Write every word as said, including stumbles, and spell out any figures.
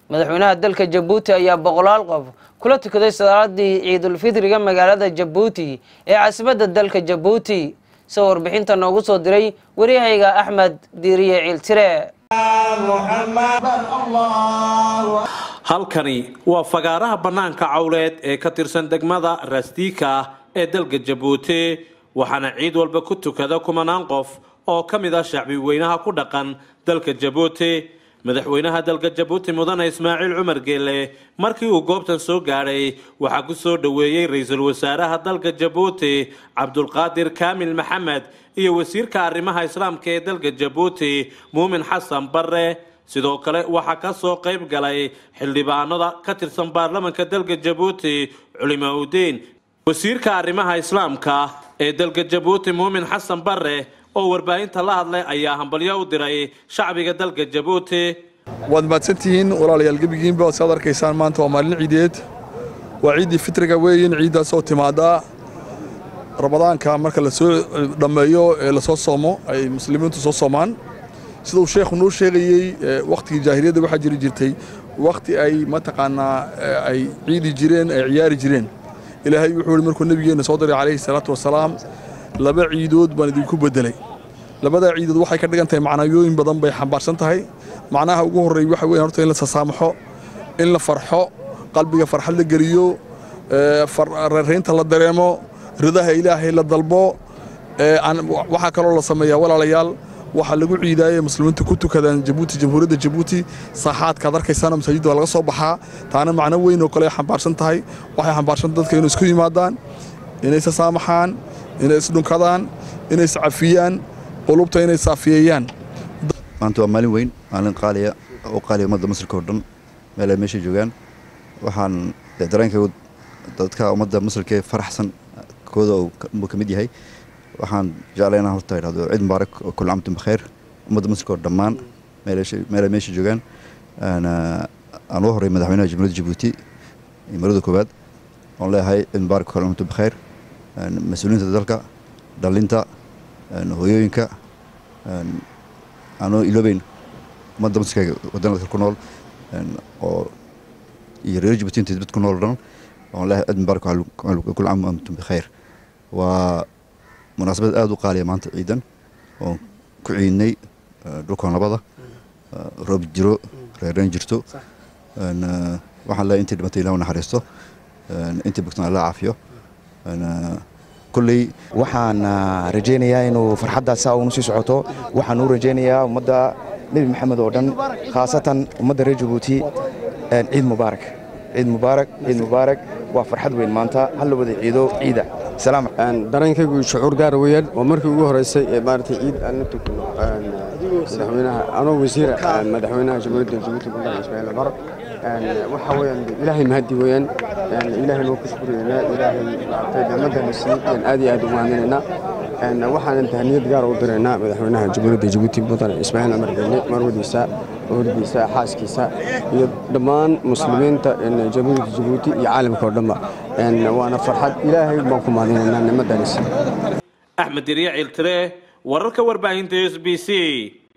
madaxweynaha dalka Jabuuti ayaa boqolaal qof kula tukaday salaadii Ciidul Fidriga magaalada Jabuuti ee caasimadda dalka Jabuuti soo warbixinta noogu soo diray wariyahayga Axmed Diiriye Ciltire. halkani waa fagaaraha banaanka cawleed ee ka tirsan degmada Rastika ee dalka Jabuuti waxaana ciid walba ku tukada kumanaan qof oo kamid ah shacbi weynaha ku dhaqan dalka Jabuuti. madaxweynaha dalka Jabuuti mudane Ismaaciil Cumar Geele markii uu goobtan soo gaaray waxa ku soo dhaweeyay ra'iisul wasaaraha dalka Jabuuti Cabdulqaadir Kaamil Maxamed iyo wasiirka arrimaha islaamka ee dalka Jabuuti Muumin Xasan Barre. sidoo kale waxa ka soo qayb galay xildhibaanada ka tirsan baarlamaanka dalka Jabuuti culimaadeyn wasiirka arrimaha islaamka ee dalka Jabuuti Muumin Xasan Barre oo warbaahinta la hadlay ayaa hambalyo u diray shacbiga dalka Jabuuti. waad maadsantihiin walaalayaal gabigiinba oo saad arkaysaan maanta waa maalin ciideed waa ciidii fitriga weeyeen ciidaas oo timaada ramadaanka marka la soo dhameeyo ee la soo soomo ay muslimiintu soo soomaan sidoo sheekhu noo sheegayay waqtigii jaahiliyada waxa jiri jirtay waqti ay mataqaanaa ay ciidi jireen ay ciyaari jireen ilaahay wuxuu markuu nabigeena soo diray calayhi salaatu wasalaam laba ciidood baan idinku bedelay labada ciidood waxay ka dhigan tahay macnaayooyin badan bay xambaarsan tahay macnaha ugu horeeya waxa weeye horta in la sasaamaxo in la farxo qalbiga farxad la geliyo reereynta la dareemo ridaha ilaahay la dalbo waxa kale oo la sameeyaa walaalayaal waxa lagu ciidaayay muslimiintu ku tukadaan Jabuuti jamhuuriyadda Jabuuti saaxaadka darkaysana masaajidda laga soo baxaa taana macna weyn oo kale xambaarsan tahay waxay xambaarsan dadka inay isku yimaadaan inay sasaamaxaan inay isdhunkadaan inay iscafiyaan qulubta inay saafiyayaan maanta waa maalin weyn maalin qaaliya oo qaaliya ummadda Masarka oo dhan meel ay meesha joogaan waxaan dareenkayga dadka ummadda Masarka faraxsan kooda oo ka mid yahay waxaan jeclaynaa horta iraado ciid mubaarak oo kul caam bikhair ummadda Masarka oo dhammaan meel meel ay meesha joogaan ana aan u horay madaxweynaha jamhuuriyadda Jabuuti marada koobaad oo leeyahay ciid mubaarak kul caam bikhair مسؤولين ذلك دلينتا هويوينكا أنا إلوبين مادة مسكة ودنا الكونول أو يرجع بتين تثبت كونول رن والله أدنبارك على كل عام وأنتم بخير ومناسبة أدو قالية مانت عيدا وكعيني روكان لبضة روب جرو رين جرتو وحلا أنت اللي بتيلا ونحرسته أنت بكتنا الله عافية أنا كلي وحنا رجينا إنه فرحة ساعة ونص ساعته وحنا رجينا ومدة نبي محمد أردن خاصة ومدة رجبوتي عيد مبارك عيد مبارك عيد مبارك وفرحة وين مانتا هلا بدي عيدو عيدة سلام درين كي شعور دار ويل ومركي جوه رئيسي إمارة عيد أن تكون مدحونا أنا وزير مدحونا جمهورية جيبوتي بلد إسماعيل عمر وحوي إلهي مهدي وين يعني إلهي الوقت شكرنا إلهي مدى السنين يعني آدي آدي وانينا أن وحنا انتهنيت جار ودرنا مدحونا جمهورية جيبوتي بلد إسماعيل عمر جنة مرودي سا مرودي سا حاسكي سا دمان مسلمين إن جمهورية جيبوتي يعلم كردما أن وأنا فرحت إلهي بكم وانينا مدى السنين. أحمد ديريع التري ورك وربعين تي اس بي سي.